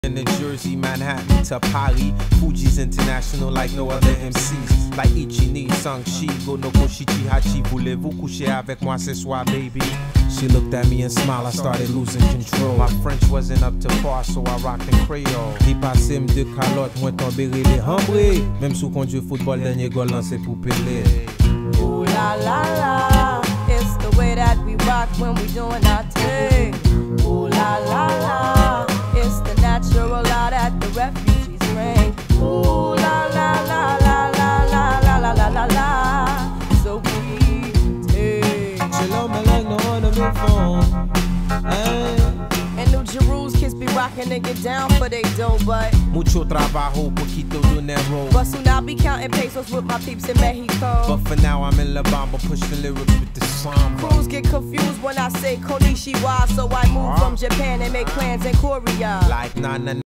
In the Jersey, Manhattan to Paris, Fuji's international like no other MCs. Like Ichini, Sangchi, Go no Koshichi Hachi, voulez-vous coucher avec moi ce soir, baby? She looked at me and smiled, I started losing control. My French wasn't up to par, so I rocked in Creole. Li passe m'de calotte, moi tomber les hambrés. Même sous conduit football, dernier goal lancé pour Pelé. Ooh la la la, it's the way that we rock when we doing our thing. Ooh la la la, it's the natural out at the refugees bring. Ooh la la la la la la la la la la la. So we take. Chill out, man, like no other phone. And New Jerusalem kids be rockin' and get down for they dough, but Mucho trabajo, poquito dinero. but soon I'll be counting pesos with my peeps in Mexico. But for now, I'm in La Bamba, pushing lyrics with the samba. Crews get confused when I say Konishiwa, so I move from Japan and make plans in Korea. Like na na.